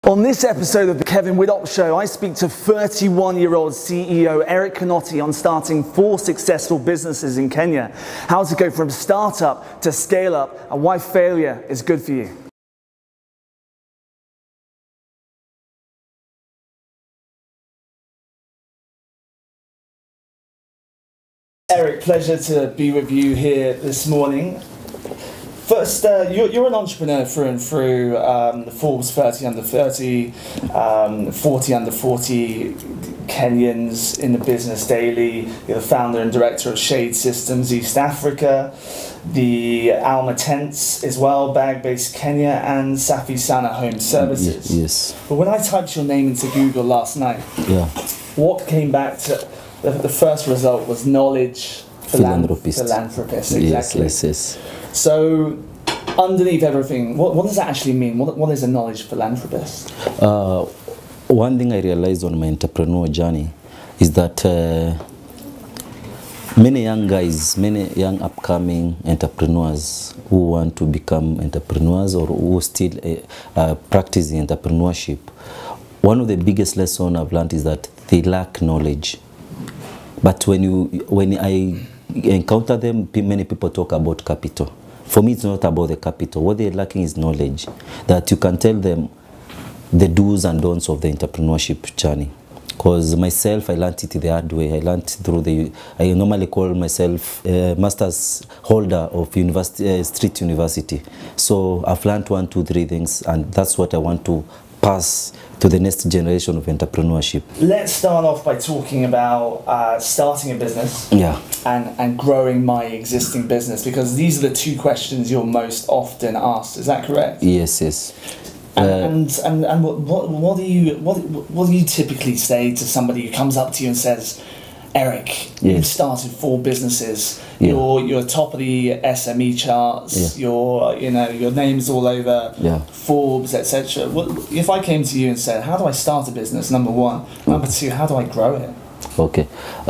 On this episode of the Kevin Widdock Show, I speak to 31-year-old CEO Eric Kinoti on starting 4 successful businesses in Kenya, how to go from startup to scale up, and why failure is good for you. Eric, pleasure to be with you here this morning. First, you're an entrepreneur through and through, the Forbes 30 under 30, 40 under 40 Kenyans in the business daily. You're the founder and director of Shade Systems East Africa, the Alma Tents as well, bag-based Kenya, and Safi Sana Home Services. Yes. But when I typed your name into Google last night, what came back to the first result was knowledge philanthropist. Exactly. Yes. So, underneath everything, what does that actually mean? What is a knowledge philanthropist? One thing I realized on my entrepreneur journey is that many young guys, many young upcoming entrepreneurs who want to become entrepreneurs or who still practicing entrepreneurship, one of the biggest lessons I've learned is that they lack knowledge. But when I encounter them, many people talk about capital. For me, it's not about the capital. What they're lacking is knowledge, that you can tell them the do's and don'ts of the entrepreneurship journey. Because myself, I learned it the hard way. I learned through I normally call myself a master's holder of street university. So I've learned 1, 2, 3 things, and that's what I want to pass to the next generation of entrepreneurship. Let's start off by talking about starting a business and growing my existing business, because these are the 2 questions you're most often asked. Is that correct? Yes. And what do you typically say to somebody who comes up to you and says, Eric, you've started 4 businesses. You're top of the SME charts. Your name's all over Forbes, etc. If I came to you and said, how do I start a business? Number 1. Number 2, how do I grow it? Okay.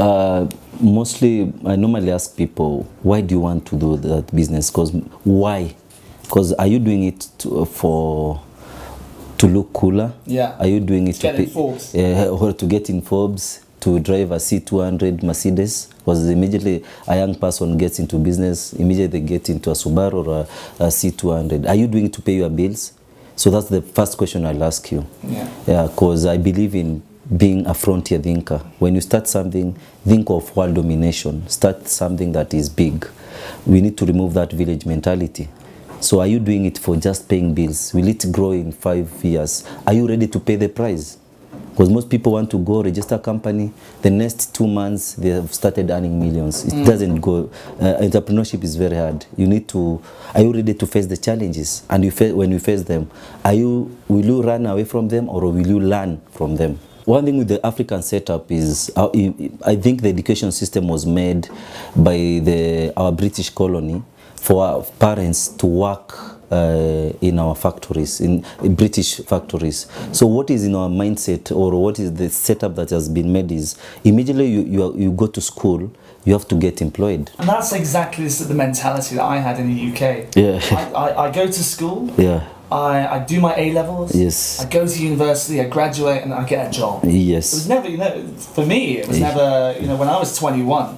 Mostly, I normally ask people, why do you want to do that business? Why? Because are you doing it to look cooler? Are you doing it to get in Forbes? Or to get in Forbes? To drive a C200 Mercedes, because immediately a young person gets into business, immediately they get into a Subaru or a C200. Are you doing it to pay your bills? So that's the first question I'll ask you. Because I believe in being a frontier thinker. When you start something, think of world domination. Start something that is big. We need to remove that village mentality. So are you doing it for just paying bills? Will it grow in 5 years? Are you ready to pay the price? Because most people want to go register a company, the next 2 months they have started earning millions. It doesn't go. Entrepreneurship is very hard. Are you ready to face the challenges? And when you face them, will you run away from them or will you learn from them? One thing with the African setup is, I think the education system was made by our British colony for our parents to work in our factories, in British factories. So what is in our mindset, or what is the setup that has been made is, immediately you go to school, you have to get employed. And that's exactly the mentality that I had in the UK. I go to school, I do my A-levels, I go to university, I graduate, and I get a job. It was never, for me, it was never, when I was 21,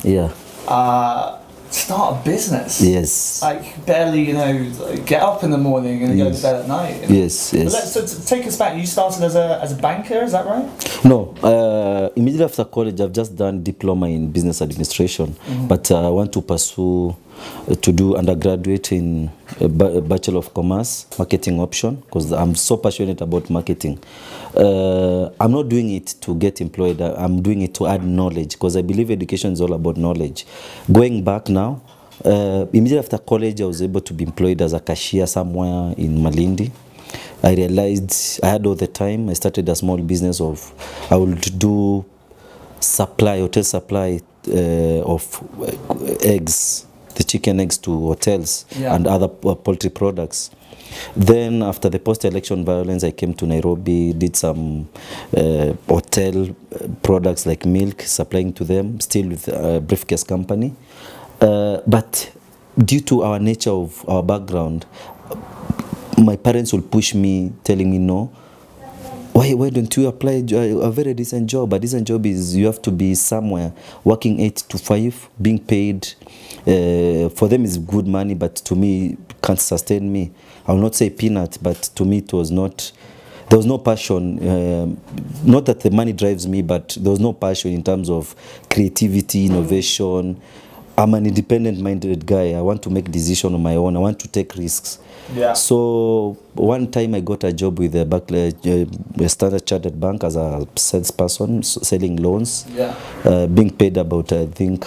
start a business. Like barely, get up in the morning and go to bed at night. So take us back. You started as a banker, is that right? No. Immediately after college, I've just done diploma in business administration, but I want to pursue to do undergraduate in Bachelor of Commerce, marketing option, because I'm so passionate about marketing. I'm not doing it to get employed. I'm doing it to add knowledge, because I believe education is all about knowledge. Going back now, immediately after college, I was able to be employed as a cashier somewhere in Malindi. I realized I had all the time. I started a small business I would do hotel supply of eggs, the chicken eggs to hotels and other poultry products. Then after the post-election violence, I came to Nairobi, did some hotel products like milk, supplying to them, still with a briefcase company. But due to our nature of our background, my parents will push me, telling me, no, why don't you apply a very decent job? A decent job is you have to be somewhere working 8 to 5, being paid. For them is good money, but to me can't sustain me. I will not say peanut, but to me it was not. There was no passion. Not that the money drives me, but there was no passion in terms of creativity, innovation. I'm an independent-minded guy. I want to make decisions on my own. I want to take risks. Yeah. So one time I got a job with a Standard Chartered Bank as a salesperson, selling loans. Yeah. Being paid about, I think,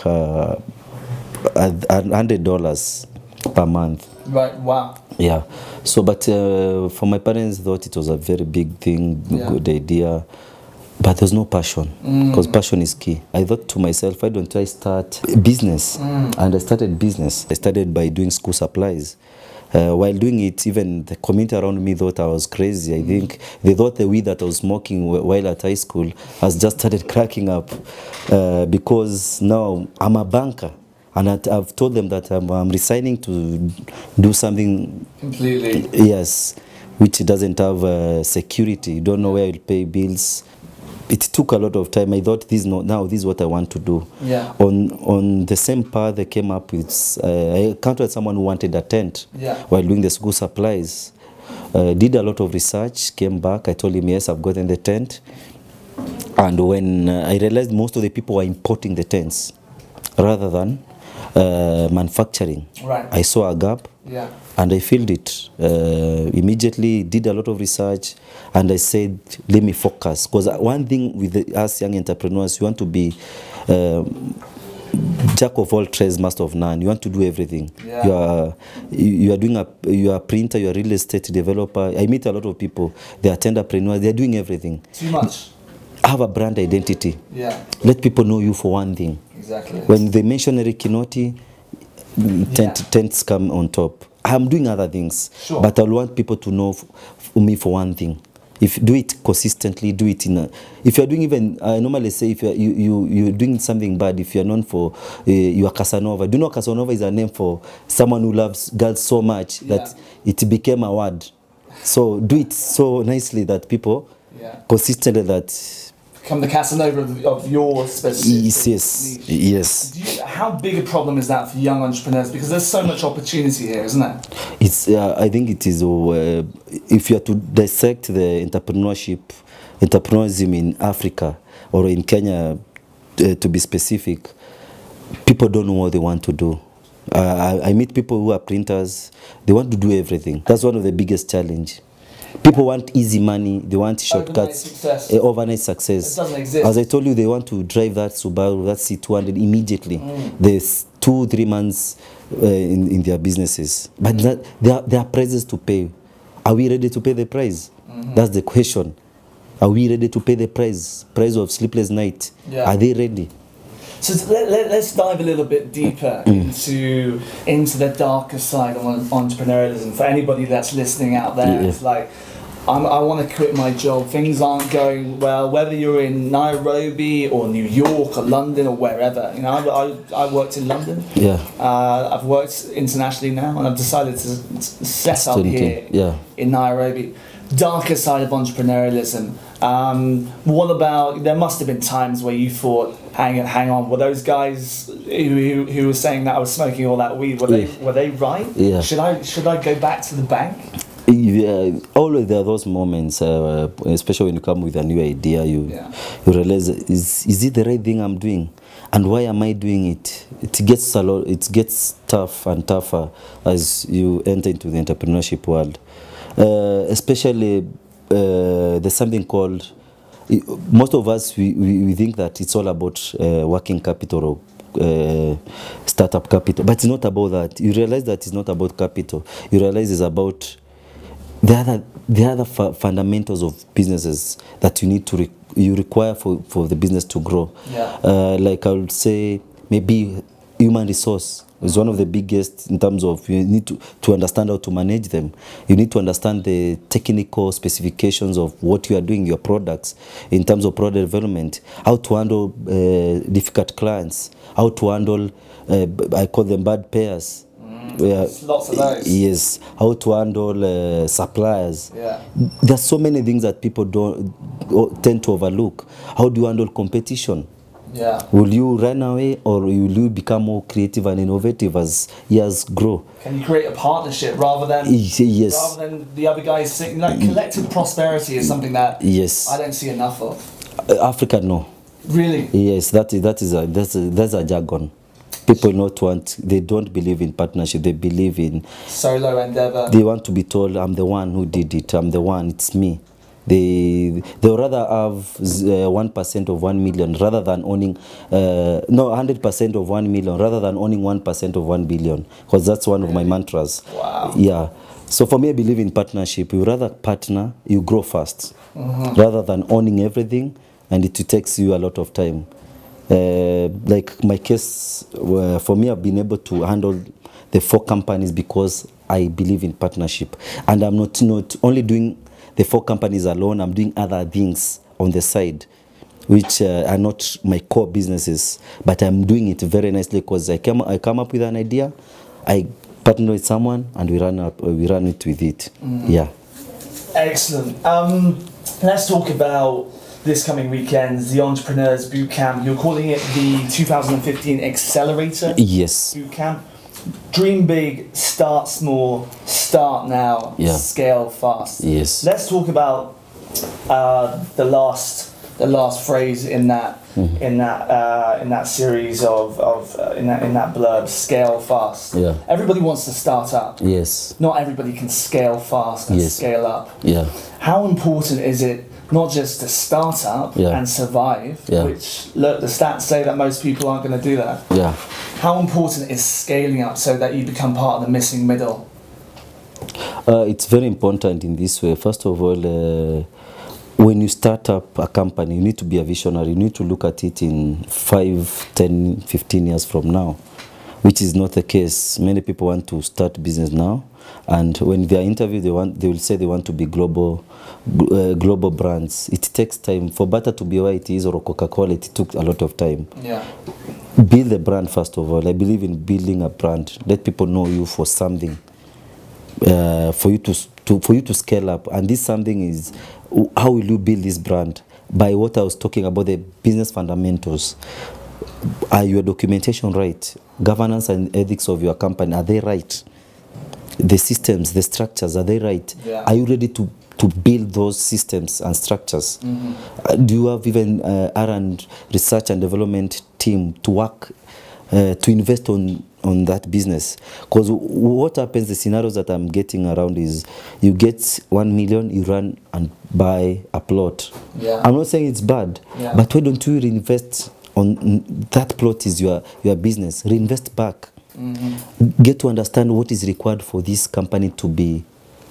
$100 per month. Right. Wow. Yeah. So, but for my parents, thought it was a very big thing, good idea. But there's no passion, because passion is key. I thought to myself, why don't I start a business? And I started business. I started by doing school supplies. While doing it, even the community around me thought I was crazy. I think they thought the weed that I was smoking while at high school has just started cracking up, because now I'm a banker. And I've told them that I'm resigning to do something completely. Yes, which doesn't have security. You don't know where you'll pay bills. It took a lot of time. I thought this is what I want to do. Yeah. On the same path, they came up with. I encountered someone who wanted a tent. Yeah. While doing the school supplies. Did a lot of research. Came back. I told him yes, I've gotten the tent. And when I realized most of the people were importing the tents rather than manufacturing. Right. I saw a gap. Yeah. And I filled it. Immediately did a lot of research, and I said, let me focus. Because one thing with us young entrepreneurs, you want to be jack of all trades, master of none. You want to do everything. Yeah. You are a printer, you are a real estate developer. I meet a lot of people. They are entrepreneurs. They are doing everything. Too much. Have a brand identity. Yeah. Let people know you for one thing. Exactly. When they mention Eric Kinoti, tents come on top. I'm doing other things, sure, but I want people to know me for one thing. If you do it consistently, do it in a. If you're doing even, I normally say, if you're doing something bad, if you're known for, you are Casanova. Do you know Casanova is a name for someone who loves girls so much that it became a word. So do it so nicely that people consistently that. Become the Casanova of your specific niche. Yes. How big a problem is that for young entrepreneurs? Because there's so much opportunity here, isn't there? It's. I think it is. If you are to dissect the entrepreneurship in Africa or in Kenya, to be specific, people don't know what they want to do. I meet people who are printers. They want to do everything. That's one of the biggest challenge. People want easy money, they want shortcuts, overnight success. It doesn't exist. As I told you, they want to drive that Subaru, that C200 immediately. There's 2-3 months in their businesses. But there are prices to pay. Are we ready to pay the price? That's the question. Are we ready to pay the price of sleepless night? Are they ready? So let's dive a little bit deeper into the darker side of entrepreneurialism. For anybody that's listening out there, it's like, I want to quit my job. Things aren't going well. Whether you're in Nairobi or New York or London or wherever. You know, I worked in London. Yeah. I've worked internationally now, and I've decided to set up here in Nairobi. Darker side of entrepreneurialism. What about? There must have been times where you thought, hang on, were those guys who were saying that I was smoking all that weed? Were they right? Yeah. Should I go back to the bank? Yeah, always there are those moments, especially when you come with a new idea, you realize, is it the right thing I'm doing, and why am I doing it? It gets tough and tougher as you enter into the entrepreneurship world. Especially there's something called, most of us we think that it's all about working capital or startup capital, but it's not about that. You realize that it's not about capital. You realize it's about the other fundamentals of businesses that you require for the business to grow. Like I would say, maybe human resource is one of the biggest in terms of, you need to understand how to manage them. You need to understand the technical specifications of what you are doing, your products, in terms of product development, how to handle difficult clients, how to handle, I call them bad payers. Lots of those. Yes, how to handle suppliers. Yeah. There's so many things that people don't tend to overlook. How do you handle competition? Yeah. Will you run away, or will you become more creative and innovative as years grow? Can you create a partnership rather than yes, rather than the other guys saying, like, collective prosperity is something that yes, I don't see enough of. Africa, no. Really? Yes, that's a jargon. People they don't believe in partnership. They believe in solo endeavor. They want to be told, I'm the one who did it. I'm the one. It's me. They rather have 1% of 1 million rather than owning 100% of 1 million rather than owning 1% of 1 billion, because that's one of my mantras. Wow. Yeah. So for me, I believe in partnership. You rather partner, you grow fast, rather than owning everything, and it takes you a lot of time. Like my case, for me, I've been able to handle the 4 companies because I believe in partnership, and I'm not only doing the 4 companies alone. I'm doing other things on the side, which are not my core businesses, but I'm doing it very nicely because I come up with an idea, I partner with someone, and we run it with it. Yeah. Excellent. Let's talk about this coming weekend's the Entrepreneurs Bootcamp. You're calling it the 2015 Accelerator. Yes. Bootcamp. Dream big, start small, start now, scale fast. Yes. Let's talk about the last phrase in that in that series in that blurb, scale fast. Yeah. Everybody wants to start up. Yes. Not everybody can scale fast and scale up. Yeah. How important is it not just to start up and survive, which, look, the stats say that most people aren't going to do that. Yeah. How important is scaling up so that you become part of the missing middle? It's very important in this way. First of all, when you start up a company, you need to be a visionary. You need to look at it in 5, 10, 15 years from now, which is not the case. Many people want to start business now, and when they are interviewed, they will say they want to be global brands. It takes time. For butter to be where it is, or Coca-Cola, it took a lot of time. Yeah. Build the brand first of all. I believe in building a brand. Let people know you for something. For you to scale up, and this something is, how will you build this brand? By what I was talking about, the business fundamentals. Are your documentation right? Governance and ethics of your company, are they right? The systems, the structures, are they right? Yeah. Are you ready to build those systems and structures? Do you have even R&D, research and development team to work, to invest on that business? Because what happens, the scenarios that I'm getting around is, you get 1 million, you run and buy a plot. Yeah. I'm not saying it's bad, but why don't you reinvest on that plot? Is your business. Reinvest back. Get to understand what is required for this company to be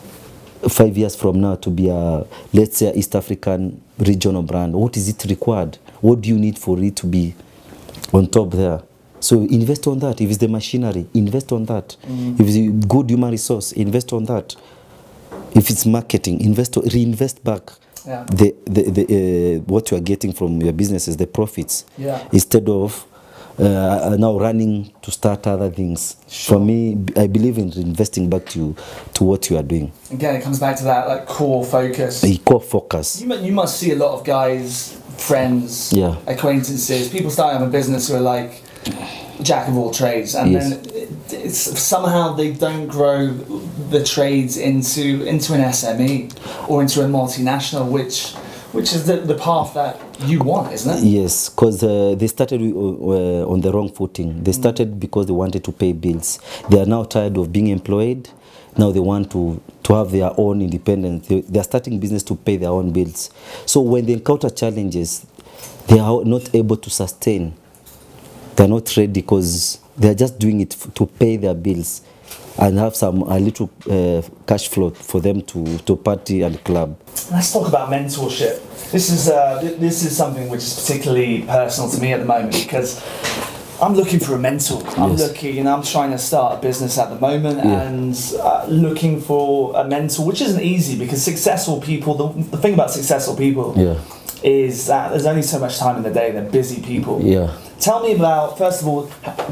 5 years from now, to be a, let's say, East African regional brand. What is it required? What do you need for it to be on top there? So invest on that. If it's the machinery, invest on that. If it's good human resource, invest on that. If it's marketing, reinvest back. Yeah. What you are getting from your businesses, the profits, instead of now running to start other things. For me, I believe in investing back to what you are doing. Again, it comes back to that, like, core focus. A core focus. You must see a lot of guys, friends, acquaintances, people starting up a business who are like jack of all trades, and then it's somehow they don't grow the trades into an SME or into a multinational, which is the path that you want, isn't it? Yes, because they started on the wrong footing. They started because they wanted to pay bills. They are now tired of being employed. Now they want to have their own independence. They are starting business to pay their own bills. So when they encounter challenges, they are not able to sustain. They are not ready because they are just doing it to pay their bills and have a little cash flow for them to party and club. Let's talk about mentorship. This is something which is particularly personal to me at the moment, because I'm looking for a mentor. I'm trying to start a business at the moment, and looking for a mentor, which isn't easy, because successful people, the thing about successful people is that there's only so much time in the day. They're busy people. Tell me about, first of all,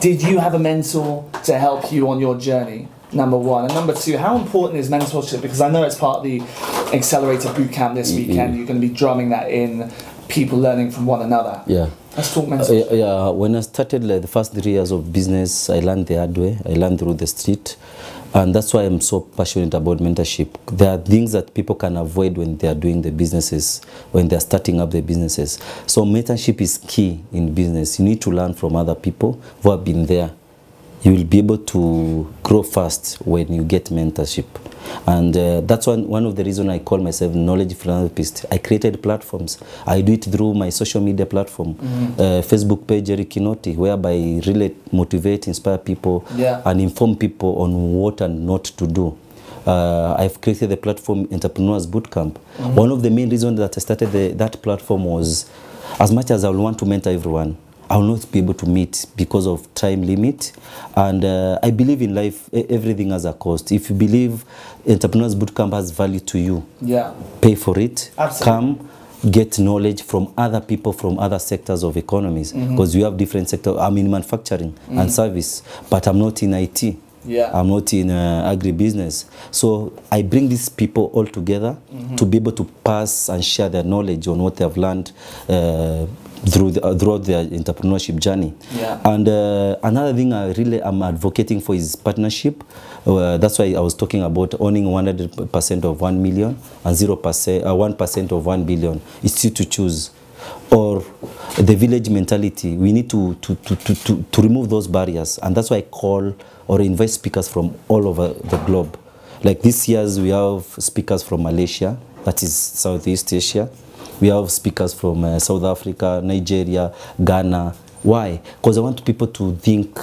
did you have a mentor to help you on your journey? Number one. And number two, how important is mentorship? Because I know it's part of the Accelerator Bootcamp this weekend. You're going to be drumming that in, people learning from one another. Yeah. Let's talk mentorship. When I started the first 3 years of business, I learned the hard way. I learned through the street. And that's why I'm so passionate about mentorship. There are things that people can avoid when they are doing the businesses, when they are starting up their businesses. So mentorship is key in business. You need to learn from other people who have been there. You will be able to grow fast when you get mentorship. And that's one of the reasons I call myself knowledge philanthropist. I created platforms. I do it through my social media platform, Facebook page, Eric Kinoti, whereby I really motivate, inspire people, and inform people on what and not to do. I've created the platform Entrepreneurs Bootcamp. One of the main reasons that I started that platform was, as much as I want to mentor everyone, I will not be able to meet because of time limit. And I believe in life, everything has a cost. If you believe Entrepreneurs Bootcamp has value to you, pay for it. Absolutely. Come, get knowledge from other people from other sectors of economies. Because we have different sectors. I'm in manufacturing and service, but I'm not in IT. I'm not in agribusiness. So I bring these people all together to be able to pass and share their knowledge on what they have learned throughout their entrepreneurship journey. And another thing I really am advocating for is partnership. That's why I was talking about owning 100% of 1 million and 1% of 1 billion. It's you to choose. Or the village mentality. We need to remove those barriers, and that's why I call or invite speakers from all over the globe. Like this year's, we have speakers from Malaysia, that is Southeast Asia. We have speakers from South Africa, Nigeria, Ghana. Why? Because I want people to think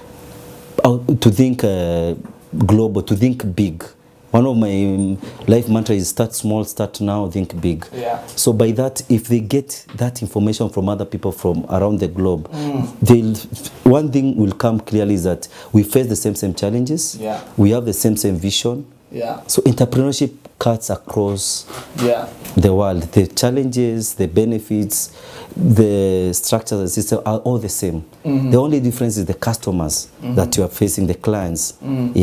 global, to think big. One of my life mantras is start small, start now, think big. So by that, if they get that information from other people from around the globe, one thing will come clearly is that we face the same challenges. We have the same vision. So entrepreneurship cuts across the world. The challenges, the benefits, the structures, the system are all the same. The only difference is the customers that you are facing, the clients.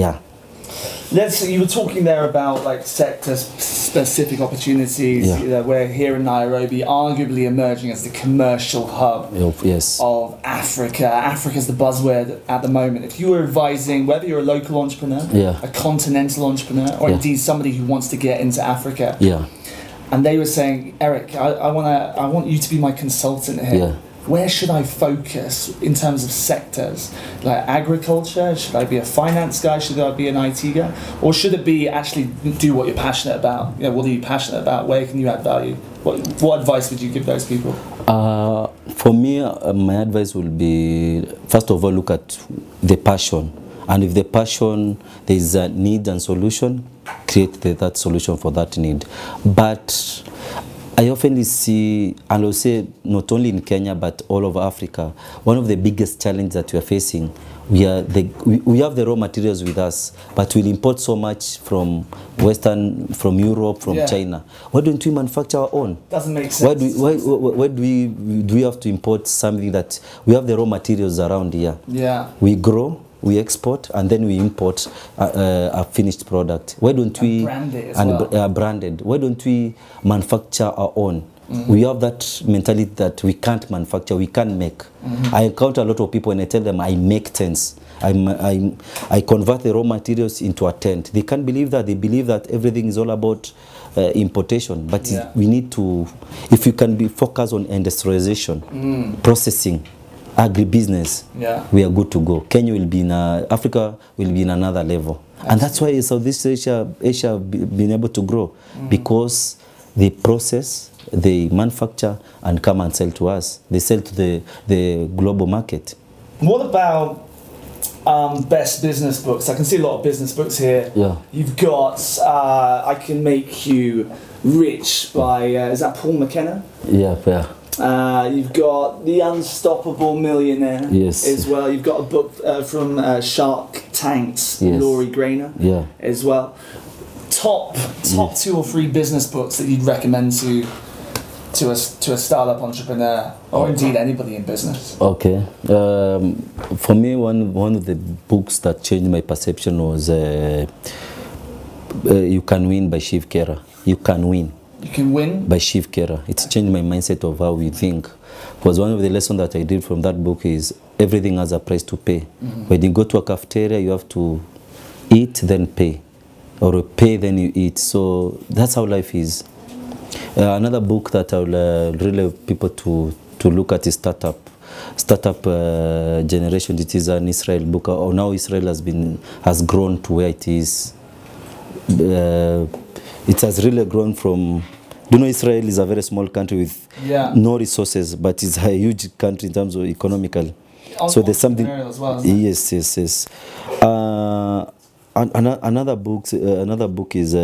You were talking there about like sector-specific opportunities. We're here in Nairobi, arguably emerging as the commercial hub of Africa. Africa's the buzzword at the moment. If you were advising, whether you're a local entrepreneur, a continental entrepreneur, or indeed somebody who wants to get into Africa, and they were saying, Eric, I want you to be my consultant here. Where should I focus in terms of sectors? Like agriculture? Should I be a finance guy? Should I be an IT guy? Or should it be actually do what you're passionate about? You know, what are you passionate about? Where can you add value? What advice would you give those people? For me, my advice will be, first of all, look at the passion. And if the passion, there is a need and solution, create that solution for that need. But I often see, and I'll say not only in Kenya but all over Africa, one of the biggest challenges that we are facing, we have the raw materials with us, but we'll import so much from from Europe, from China. Why don't we manufacture our own? Doesn't make sense. Why do we have to import something that we have the raw materials around here? We grow, we export, and then we import a finished product. Why don't we brand it as branded? Why don't we manufacture our own? We have that mentality that we can't manufacture, we can't make. I encounter a lot of people and I tell them I make tents. I convert the raw materials into a tent. They can't believe that. They believe that everything is all about importation. But we need to, if you can be focused on industrialization, processing, agribusiness, we are good to go. Kenya will be in Africa will be in another level. And that's why Southeast Asia have been able to grow, because they process, they manufacture and come and sell to us. They sell to the global market. What about best business books? I can see a lot of business books here. You've got I Can Make You Rich by, is that Paul McKenna? You've got The Unstoppable Millionaire as well. You've got a book from Shark Tank's Laurie Grainer as well. Top 2 or 3 business books that you'd recommend to to a startup entrepreneur, or indeed anybody in business? Okay. For me, one of the books that changed my perception was You Can Win by Shiv Khera. You Can Win. You Can Win? By Shiv Khera. It's changed my mindset of how we think. Because one of the lessons that I did from that book is everything has a price to pay. When you go to a cafeteria, you have to eat, then pay. Or pay, then you eat. So that's how life is. Another book that I would really like people to look at is Startup Generation. It is an Israel book. Now Israel has grown to where it is. It has really grown from, Israel is a very small country with no resources, but it's a huge country in terms of economical. So there's something. As well, yes. Another book is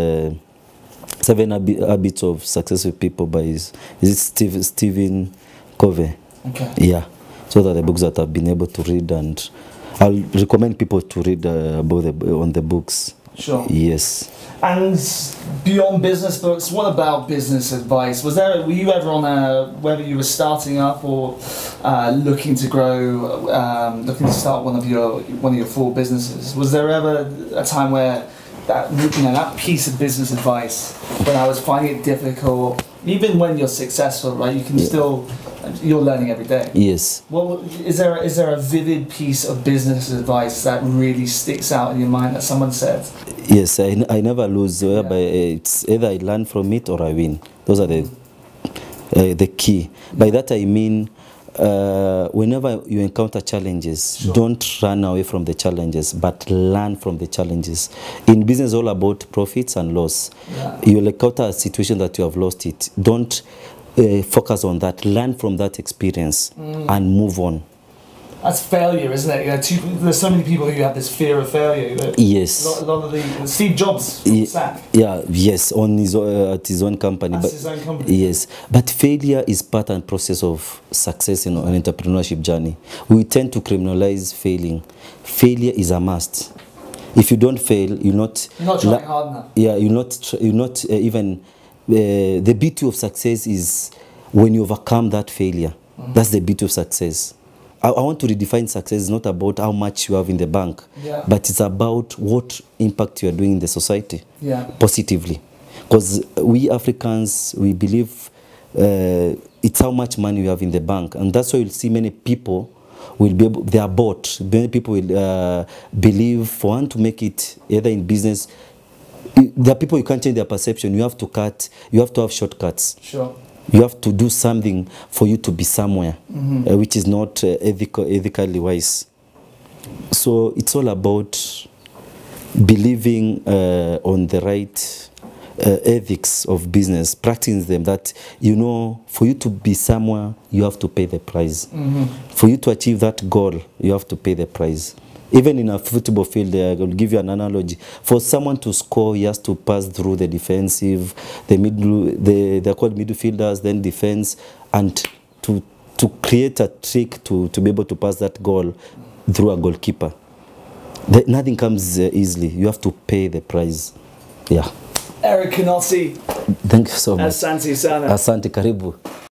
7 Habits of Successful People by is it Stephen Covey. Okay. Yeah. So that the books that I've been able to read, and I'll recommend people to read on the books. Sure. Yes. And beyond business books, what about business advice? Were you ever on whether you were starting up or looking to grow, looking to start one of your 4 businesses? Was there ever a time where that piece of business advice, when I was finding it difficult, even when you're successful, right? You can still, you're learning every day. Yes. Well, is there a vivid piece of business advice that really sticks out in your mind that someone said? Yes, I never lose. Whereby it's either I learn from it or I win. Those are the key. By that I mean, whenever you encounter challenges, don't run away from the challenges, but learn from the challenges. In business, all about profits and loss. You'll encounter a situation that you have lost it. Don't focus on that. Learn from that experience and move on. That's failure, isn't it? There's so many people who have this fear of failure. Yes. A lot of the Steve Jobs sack. Yes, on at his own company. His own company. Yes, but failure is part and process of success in an entrepreneurship journey. We tend to criminalize failing. Failure is a must. If you don't fail, you're not trying hard enough. Yeah, you're not even. The beauty of success is when you overcome that failure. That's the beauty of success. I want to redefine success. It's not about how much you have in the bank, but it's about what impact you are doing in the society positively. Because we Africans, we believe it's how much money you have in the bank, and that's why you'll see many people will be able, they are bought. Many people will believe for one to make it either in business. There are people you can't change their perception. You have to have shortcuts. Sure. You have to do something for you to be somewhere, which is not ethically wise. So it's all about believing on the right ethics of business, practicing them, that, for you to be somewhere, you have to pay the price. For you to achieve that goal, you have to pay the price. Even in a football field, I will give you an analogy. For someone to score, he has to pass through the defensive, they're called midfielders, then defense, and to create a trick to be able to pass that goal through a goalkeeper. Nothing comes easily. You have to pay the price. Yeah. Eric Kinoti. Thank you so much. Asante sana. Asante, karibu.